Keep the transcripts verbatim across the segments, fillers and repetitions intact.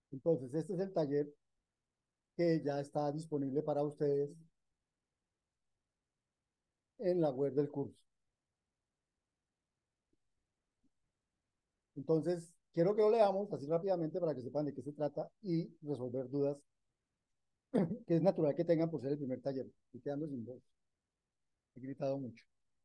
Entonces, este es el taller que ya está disponible para ustedes en la web del curso. Entonces, quiero que lo leamos así rápidamente para que sepan de qué se trata y resolver dudas que es natural que tengan por ser el primer taller. Estoy quedando sin voz. He gritado mucho.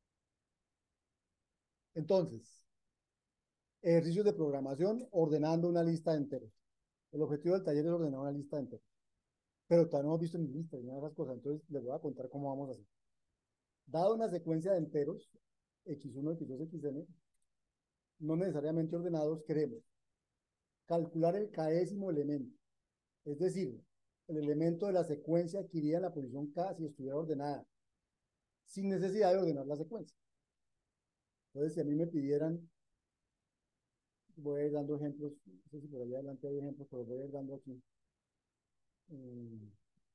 Entonces, ejercicios de programación ordenando una lista de enteros. El objetivo del taller es ordenar una lista de enteros. Pero todavía no hemos visto ni lista ni nada de esas cosas. Entonces, les voy a contar cómo vamos a hacer. Dada una secuencia de enteros, equis uno, equis dos, equis ene, no necesariamente ordenados, queremos calcular el késimo elemento, es decir, el elemento de la secuencia adquirida en la posición K si estuviera ordenada, sin necesidad de ordenar la secuencia. Entonces, si a mí me pidieran, voy a ir dando ejemplos, no sé si por allá adelante hay ejemplos, pero voy a ir dando aquí. Eh,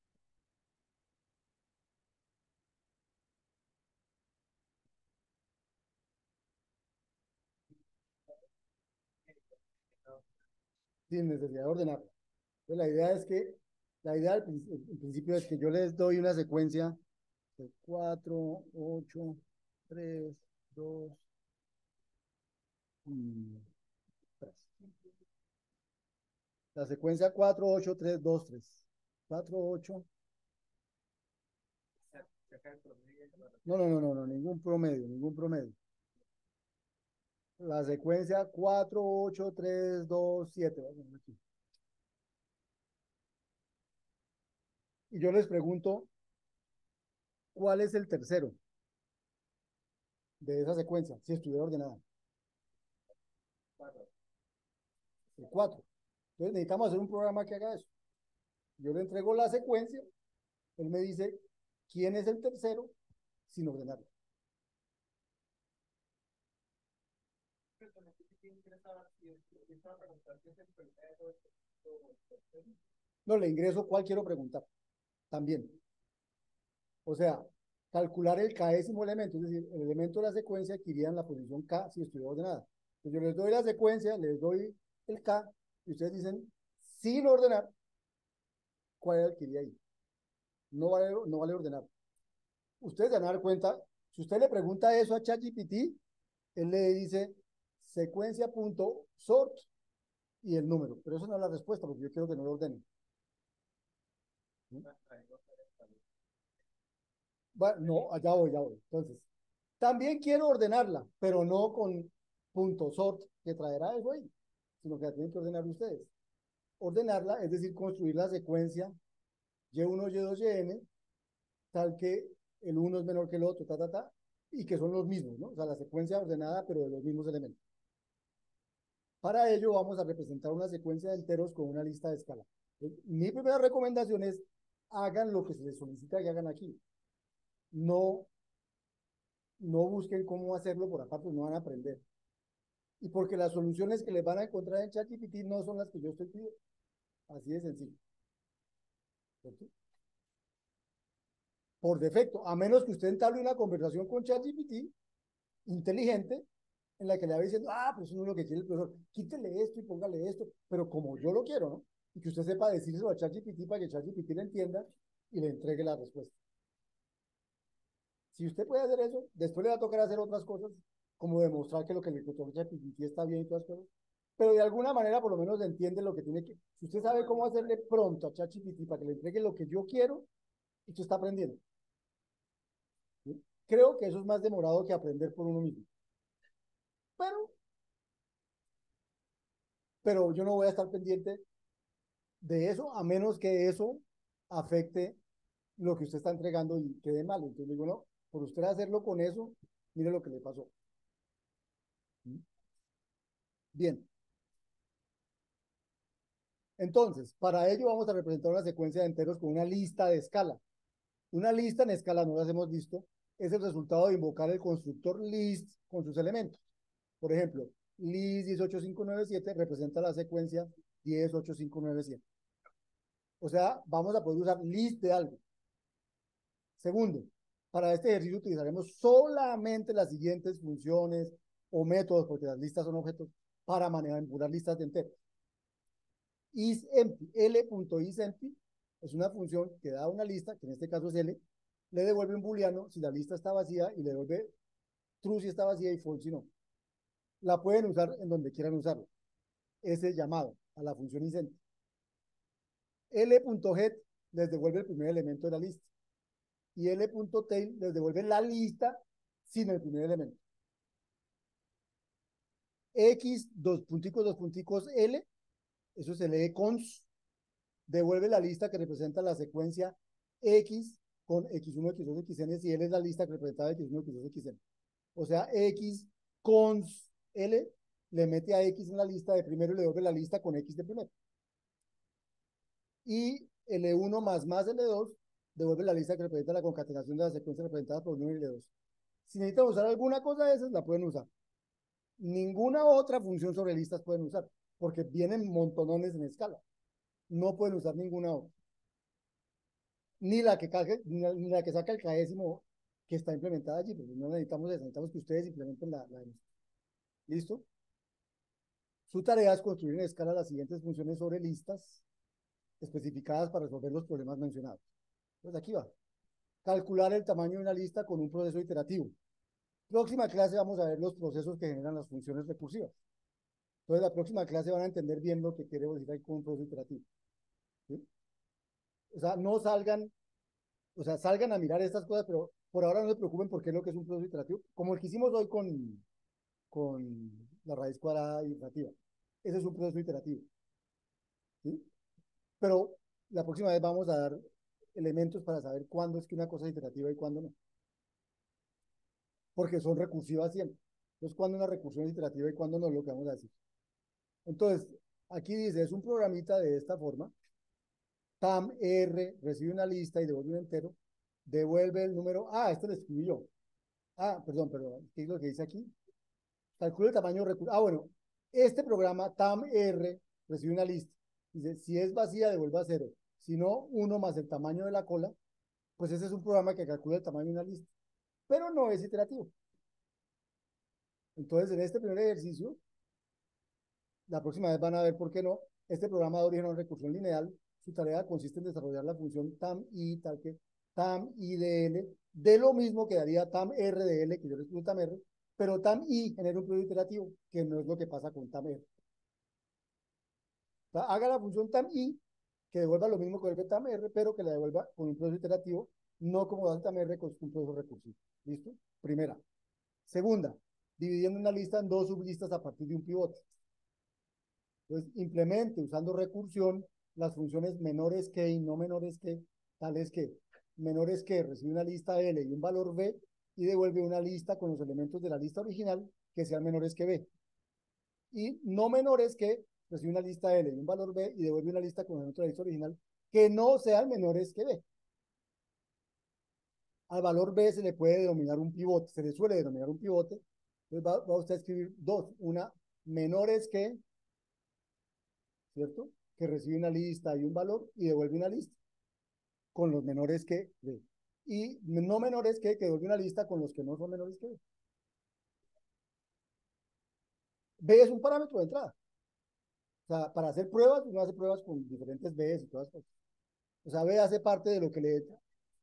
sin necesidad de ordenarla. Entonces, la idea es que, la idea al principio es que yo les doy una secuencia de cuatro, ocho, tres, dos, tres. La secuencia cuatro, ocho, tres, dos, tres. cuatro, ocho. No, no, no, no, no, ningún promedio, ningún promedio. La secuencia cuatro, ocho, tres, dos, siete. Y yo les pregunto, ¿cuál es el tercero de esa secuencia, si estuviera ordenada? El cuatro. Entonces necesitamos hacer un programa que haga eso. Yo le entrego la secuencia, él me dice quién es el tercero sin ordenarlo. No, le ingreso cuál quiero preguntar también. O sea, calcular el késimo elemento, es decir, el elemento de la secuencia que iría en la posición K si estuviera ordenada. Entonces yo les doy la secuencia, les doy el K, y ustedes dicen, sin ordenar, cuál era el que iría ahí. No vale, no vale ordenar. Ustedes se van a dar cuenta, si usted le pregunta eso a ChatGPT, él le dice secuencia.sort y el número, pero eso no es la respuesta porque yo quiero que no lo ordenen. ¿Sí? Bueno, no, allá voy, ya voy. Entonces, también quiero ordenarla, pero no con punto sort que traerá eso ahí, sino que la tienen que ordenar ustedes. Ordenarla, es decir, construir la secuencia y uno, y dos, y n, tal que el uno es menor que el otro, ta, ta, ta, y que son los mismos, ¿no? O sea, la secuencia ordenada, pero de los mismos elementos. Para ello vamos a representar una secuencia de enteros con una lista de escala. Mi primera recomendación es hagan lo que se les solicita que hagan aquí. No, no busquen cómo hacerlo por aparte, no van a aprender. Y porque las soluciones que les van a encontrar en ChatGPT no son las que yo estoy pidiendo. Así de sencillo. ¿Cierto? Por defecto, a menos que usted entable una conversación con ChatGPT inteligente en la que le va diciendo, ah, pues uno lo que quiere el profesor, quítele esto y póngale esto, pero como yo lo quiero, ¿no? Y que usted sepa decírselo a ChatGPT para que ChatGPT le entienda y le entregue la respuesta. Si usted puede hacer eso, después le va a tocar hacer otras cosas, como demostrar que lo que le encontró ChatGPT está bien y todas las cosas, pero de alguna manera por lo menos le entiende lo que tiene que, si usted sabe cómo hacerle pronto a ChatGPT para que le entregue lo que yo quiero, usted está aprendiendo. ¿Sí? Creo que eso es más demorado que aprender por uno mismo. Pero, pero yo no voy a estar pendiente de eso, a menos que eso afecte lo que usted está entregando y quede mal. Entonces digo, no, por usted hacerlo con eso, mire lo que le pasó. Bien, entonces, para ello vamos a representar una secuencia de enteros con una lista de escala. Una lista en escala, no las hemos visto, es el resultado de invocar el constructor list con sus elementos. Por ejemplo, list diez ocho cinco nueve siete representa la secuencia diez ocho cinco nueve siete. O sea, vamos a poder usar list de algo. Segundo, para este ejercicio utilizaremos solamente las siguientes funciones o métodos, porque las listas son objetos, para manipular listas de enteros. isEmpty, L.isEmpty es una función que da una lista, que en este caso es L, le devuelve un booleano si la lista está vacía y le devuelve true si está vacía y false si no. La pueden usar en donde quieran usarlo. Ese llamado a la función isEmpty. L.get les devuelve el primer elemento de la lista. Y L.tail les devuelve la lista sin el primer elemento. X, dos punticos, dos punticos, L, eso se lee cons, devuelve la lista que representa la secuencia X con X uno, X dos, X N, si L es la lista que representa X uno, X dos, X N. O sea, X cons L le mete a X en la lista de primero y le devuelve la lista con X de primero. Y L uno más más L dos devuelve la lista que representa la concatenación de las secuencias representadas por uno y L dos. Si necesitan usar alguna cosa de esas, la pueden usar. Ninguna otra función sobre listas pueden usar, porque vienen montonones en escala. No pueden usar ninguna otra. Ni la que, cague, ni la, ni la que saca el caésimo que está implementada allí, porque no necesitamos eso, necesitamos que ustedes implementen la, la ¿Listo? Su tarea es construir en escala las siguientes funciones sobre listas especificadas para resolver los problemas mencionados. Entonces aquí va. Calcular el tamaño de una lista con un proceso iterativo. Próxima clase vamos a ver los procesos que generan las funciones recursivas. Entonces, la próxima clase van a entender bien lo que quiere decir ahí con un proceso iterativo. ¿Sí? O sea, no salgan, o sea, salgan a mirar estas cosas, pero por ahora no se preocupen porque es lo que es un proceso iterativo, como el que hicimos hoy con, con la raíz cuadrada iterativa. Ese es un proceso iterativo. ¿Sí? Pero la próxima vez vamos a dar elementos para saber cuándo es que una cosa es iterativa y cuándo no. Porque son recursivas siempre. Entonces, cuándo una recursión es iterativa y cuándo no, es lo que vamos a decir. Entonces, aquí dice, es un programita de esta forma. Tam R recibe una lista y devuelve un entero. Devuelve el número. Ah, esto lo escribí yo. Ah, perdón, perdón. ¿Qué es lo que dice aquí? Calcula el tamaño recursivo. Ah, bueno. Este programa, Tam R, recibe una lista. Dice, si es vacía, devuelva cero. Si no, uno más el tamaño de la cola. Pues ese es un programa que calcula el tamaño de una lista. Pero no es iterativo. Entonces, en este primer ejercicio, la próxima vez van a ver por qué no. Este programa de origen a una recursión lineal, su tarea consiste en desarrollar la función tam i, tal que tam i de l, de lo mismo que daría tam r de l, que yo le escribo tam r, pero tam i genera un producto iterativo, que no es lo que pasa con tam r. O sea, haga la función tam i, que devuelva lo mismo que el tam r, pero que la devuelva con un proceso iterativo, no como hace tam r con un proceso recursivo. ¿Listo? Primera. Segunda, dividiendo una lista en dos sublistas a partir de un pivote. Entonces, implemente usando recursión las funciones menores que y no menores que, tales que menores que recibe una lista L y un valor B y devuelve una lista con los elementos de la lista original que sean menores que B. Y no menores que recibe una lista L y un valor B y devuelve una lista con los elementos de la lista original que no sean menores que B. Al valor B se le puede denominar un pivote, se le suele denominar un pivote. Entonces va, va usted a escribir dos, una menores que, ¿cierto? Que recibe una lista y un valor y devuelve una lista con los menores que B. Y no menores que, que devuelve una lista con los que no son menores que B. B es un parámetro de entrada. O sea, para hacer pruebas, uno hace pruebas con diferentes B's y todas cosas. O sea, B hace parte de lo que le...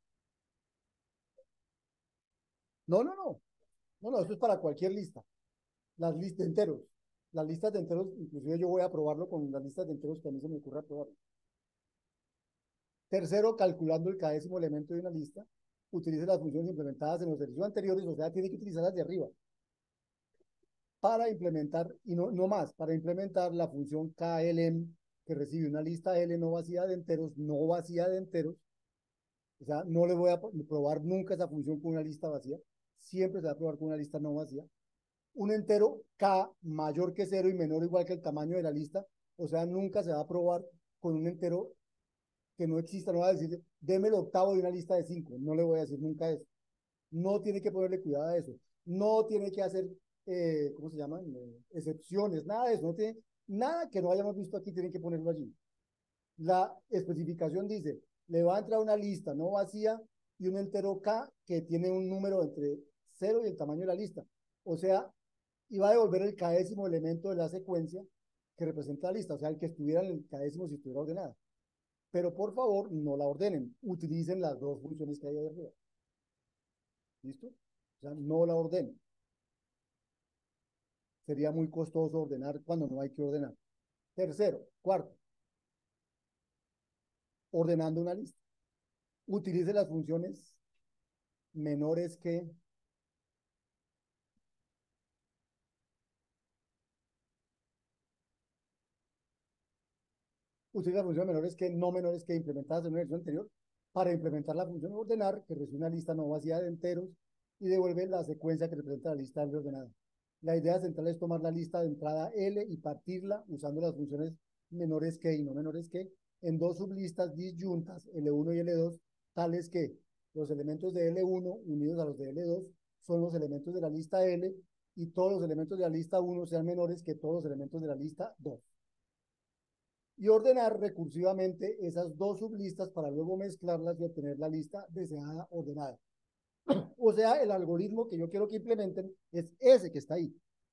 No, no, no. No, no, esto es para cualquier lista. Las listas de enteros. Las listas de enteros, inclusive yo voy a probarlo con las listas de enteros que a mí se me ocurre probarlo. Tercero, calculando el cadécimo elemento de una lista, utilice las funciones implementadas en los ejercicios anteriores, o sea, tiene que utilizarlas de arriba para implementar, y no, no más, para implementar la función K L M que recibe una lista L no vacía de enteros, no vacía de enteros. O sea, no le voy a probar nunca esa función con una lista vacía, siempre se va a probar con una lista no vacía. Un entero K mayor que cero y menor o igual que el tamaño de la lista, o sea, nunca se va a probar con un entero que no exista, no va a decir, deme el octavo de una lista de cinco, no le voy a decir nunca eso. No tiene que ponerle cuidado a eso, no tiene que hacer, eh, ¿cómo se llaman? Eh, excepciones, nada de eso, no tiene, nada que no hayamos visto aquí tienen que ponerlo allí. La especificación dice, le va a entrar una lista no vacía y un entero K que tiene un número entre cero y el tamaño de la lista. O sea, y va a devolver el késimo elemento de la secuencia que representa la lista, o sea, el que estuviera en el cadécimo si estuviera ordenada. Pero por favor, no la ordenen, utilicen las dos funciones que hay ahí arriba. ¿Listo? O sea, no la ordenen. Sería muy costoso ordenar cuando no hay que ordenar. Tercero, cuarto, ordenando una lista. Utilice las funciones menores que, utilice las funciones menores que, no menores que implementadas en una versión anterior para implementar la función ordenar, que recibe una lista no vacía de enteros y devuelve la secuencia que representa la lista ordenada. La idea central es tomar la lista de entrada L y partirla usando las funciones menores que y no menores que en dos sublistas disyuntas, L uno y L dos, tales que los elementos de L uno unidos a los de L dos son los elementos de la lista L y todos los elementos de la lista uno sean menores que todos los elementos de la lista dos. Y ordenar recursivamente esas dos sublistas para luego mezclarlas y obtener la lista deseada ordenada. O sea, el algoritmo que yo quiero que implementen es ese que está ahí.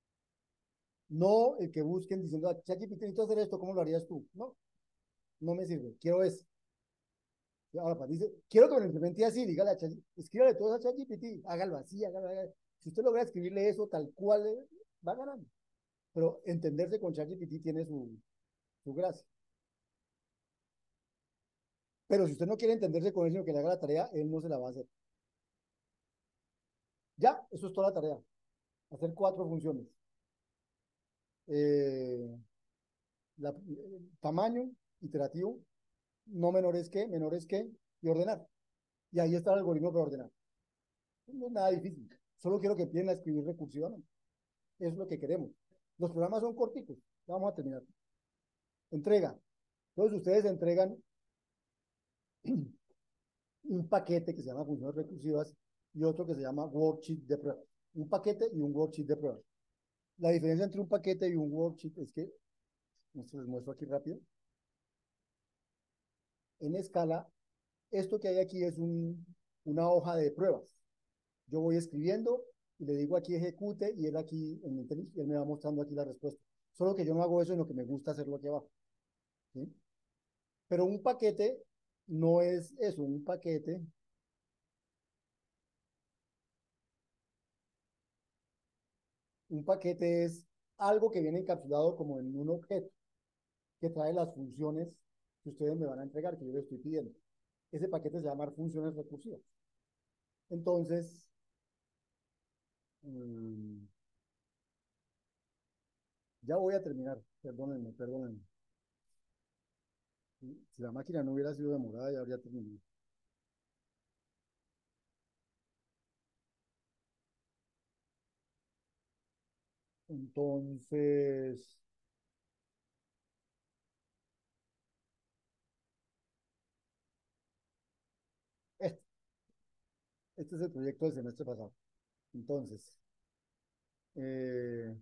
No el que busquen diciendo, ChatGPT, necesito hacer esto, ¿cómo lo harías tú? No, no me sirve. Quiero es. Ahora, pues, dice, quiero que me lo implemente así, dígale a ChatGPT, escríbale todo a ChatGPT, hágalo así, hágalo, hágalo. Si usted logra escribirle eso tal cual, eh, va ganando. Pero entenderse con ChatGPT tiene su, su gracia. Pero si usted no quiere entenderse con él, sino que le haga la tarea, él no se la va a hacer. Ya, eso es toda la tarea. Hacer cuatro funciones. Eh, la, el tamaño iterativo, no menores que, menores que, y ordenar. Y ahí está el algoritmo para ordenar. No es nada difícil. Solo quiero que empiecen a escribir recursivamente. Eso es lo que queremos. Los programas son corticos. Ya vamos a terminar. Entrega. Entonces ustedes entregan un paquete que se llama funciones recursivas y otro que se llama worksheet de pruebas. Un paquete y un worksheet de pruebas. La diferencia entre un paquete y un worksheet es que, esto les muestro aquí rápido, en escala, esto que hay aquí es un, una hoja de pruebas. Yo voy escribiendo y le digo aquí ejecute y él aquí en el él me va mostrando aquí la respuesta. Solo que yo no hago eso, sino que me gusta hacerlo aquí abajo. ¿Sí? Pero un paquete no es eso, un paquete, un paquete es algo que viene encapsulado como en un objeto que trae las funciones que ustedes me van a entregar, que yo les estoy pidiendo. Ese paquete se llama funciones recursivas. Entonces, mmm, ya voy a terminar, perdónenme, perdónenme. Si la máquina no hubiera sido demorada, ya habría terminado. Entonces, este, este es el proyecto del semestre pasado. Entonces, eh,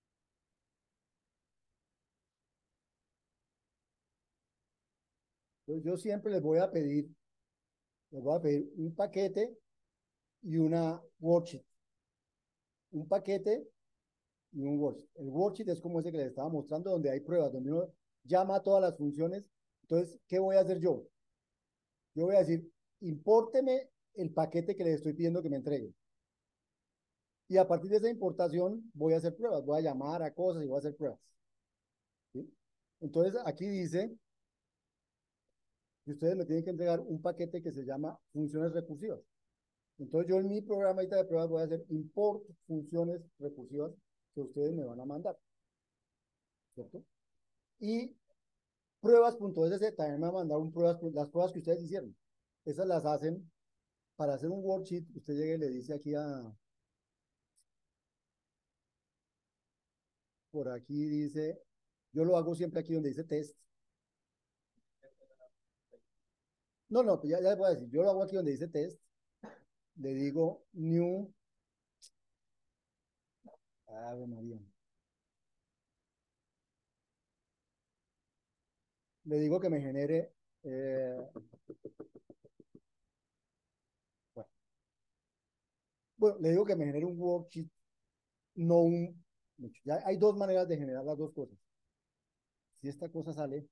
yo, yo siempre les voy a pedir, les voy a pedir un paquete y una worksheet. Un paquete y un worksheet. El worksheet es como ese que les estaba mostrando, donde hay pruebas, donde uno llama a todas las funciones. Entonces, ¿qué voy a hacer yo? Yo voy a decir, impórteme el paquete que les estoy pidiendo que me entregue. Y a partir de esa importación voy a hacer pruebas, voy a llamar a cosas y voy a hacer pruebas. ¿Sí? Entonces, aquí dice que ustedes me tienen que entregar un paquete que se llama funciones recursivas. Entonces, yo en mi programa de pruebas voy a hacer import funciones recursivas que ustedes me van a mandar. ¿Cierto? Y pruebas.ss también me va a mandar un pruebas, las pruebas que ustedes hicieron. Esas las hacen para hacer un worksheet. Usted llega y le dice aquí a, por aquí dice, yo lo hago siempre aquí donde dice test. No, no, pues ya, ya les voy a decir, yo lo hago aquí donde dice test. Le digo new, Ave María. Le digo que me genere, eh, bueno, bueno, le digo que me genere un worksheet, no un, ya hay dos maneras de generar las dos cosas. si esta cosa sale,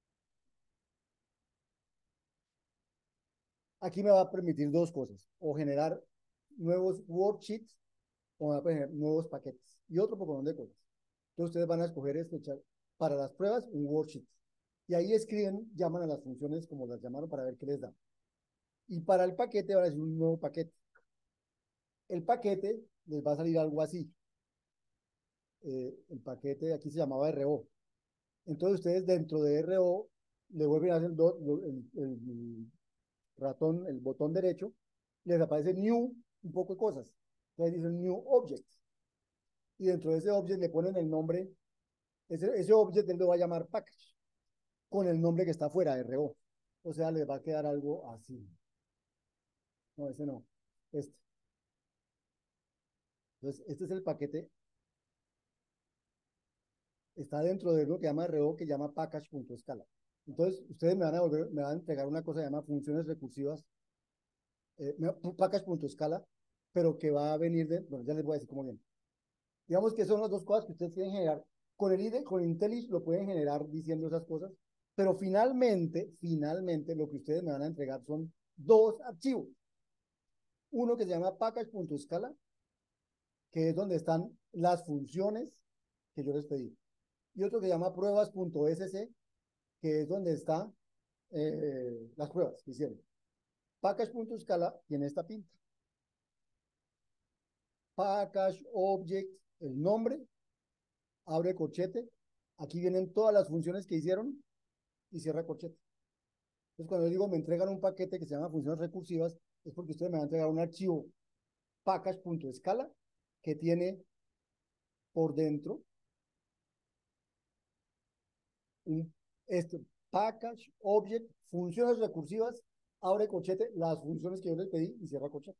aquí me va a permitir dos cosas, o generar nuevos worksheets o me va a generar nuevos paquetes y otro poco de cosas. Entonces ustedes van a escoger esto, echar para las pruebas un worksheet. Y ahí escriben, llaman a las funciones como las llamaron para ver qué les da. Y para el paquete van a decir un nuevo paquete. El paquete les va a salir algo así. Eh, el paquete de aquí se llamaba R O. Entonces ustedes dentro de R O le vuelven a hacer do, el, el, ratón, el botón derecho, les aparece new, un poco de cosas. Entonces dicen new object. Y dentro de ese object le ponen el nombre, ese, ese object él lo va a llamar package, con el nombre que está afuera, R O. O sea, les va a quedar algo así. No, ese no. Este. Entonces, este es el paquete. Está dentro de lo que llama R O, que llama package.scala. Entonces, ustedes me van a volver, me van a entregar una cosa que se llama funciones recursivas, eh, package.scala, pero que va a venir de, bueno, ya les voy a decir cómo viene. Digamos que son las dos cosas que ustedes quieren generar. Con el I D E, con IntelliJ lo pueden generar diciendo esas cosas, pero finalmente, finalmente, lo que ustedes me van a entregar son dos archivos. Uno que se llama package.scala, que es donde están las funciones que yo les pedí. Y otro que se llama pruebas.sc, que es donde están eh, las pruebas que hicieron. Package.scala tiene esta pinta. Package, object, el nombre, abre corchete. Aquí vienen todas las funciones que hicieron y cierra corchete. Entonces, cuando yo digo me entregan un paquete que se llama funciones recursivas, es porque ustedes me van a entregar un archivo package.scala que tiene por dentro un este, package, object, funciones recursivas, abre corchete, las funciones que yo les pedí y cierra corchete.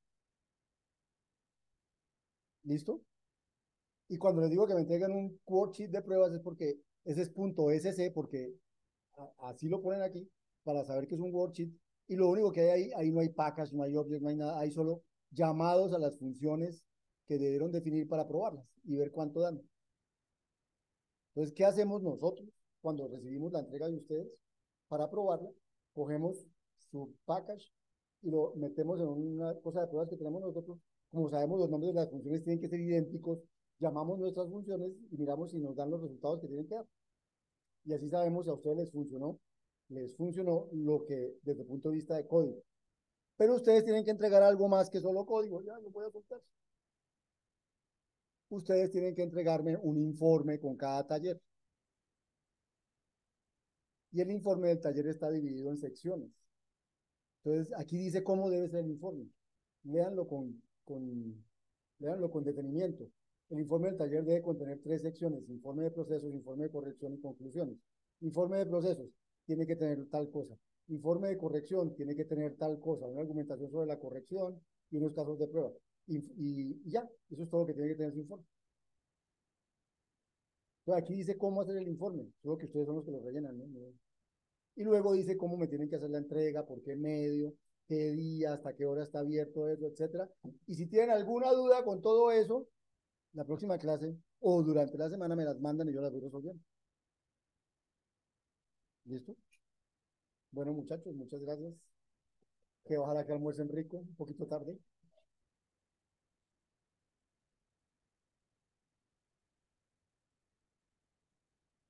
¿Listo? Y cuando les digo que me entreguen un worksheet de pruebas es porque ese es punto .sc, porque a, así lo ponen aquí, para saber que es un worksheet. Y lo único que hay ahí, ahí no hay package, no hay object, no hay nada, hay solo llamados a las funciones que debieron definir para probarlas y ver cuánto dan. Entonces, ¿qué hacemos nosotros cuando recibimos la entrega de ustedes para probarla? Cogemos su package y lo metemos en una cosa de pruebas que tenemos nosotros. Como sabemos, los nombres de las funciones tienen que ser idénticos, llamamos nuestras funciones y miramos si nos dan los resultados que tienen que dar. Y así sabemos si a ustedes les funcionó, les funcionó lo que desde el punto de vista de código. Pero ustedes tienen que entregar algo más que solo código, ya lo voy a soltar. Ustedes tienen que entregarme un informe con cada taller. Y el informe del taller está dividido en secciones. Entonces, aquí dice cómo debe ser el informe. Léanlo con, con, léanlo con detenimiento. El informe del taller debe contener tres secciones: informe de procesos, informe de corrección y conclusiones. Informe de procesos tiene que tener tal cosa. Informe de corrección tiene que tener tal cosa, una argumentación sobre la corrección y unos casos de prueba. Y, y, y ya, eso es todo lo que tiene que tener su informe. Entonces, aquí dice cómo hacer el informe, solo que ustedes son los que lo rellenan, ¿no? Y luego dice cómo me tienen que hacer la entrega, por qué medio, qué día, hasta qué hora está abierto eso, etcétera. Y si tienen alguna duda con todo eso, la próxima clase o durante la semana me las mandan y yo las voy resolviendo. ¿Listo? Bueno, muchachos, muchas gracias. Que ojalá que almuercen rico, un poquito tarde.